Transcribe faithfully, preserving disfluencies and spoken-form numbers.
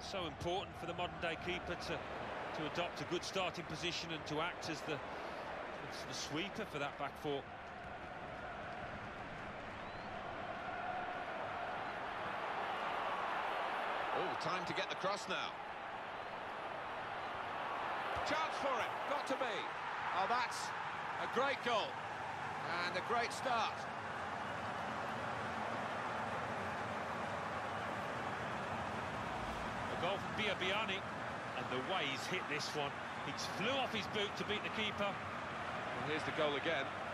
so important for the modern-day keeper to, to adopt a good starting position and to act as the, as the sweeper for that back four. Oh, time to get the cross now. Chance for it, got to be. Oh, that's a great goal and a great start. A goal from Biabiany, and the way he's hit this one, he's flew off his boot to beat the keeper. Well, here's the goal again.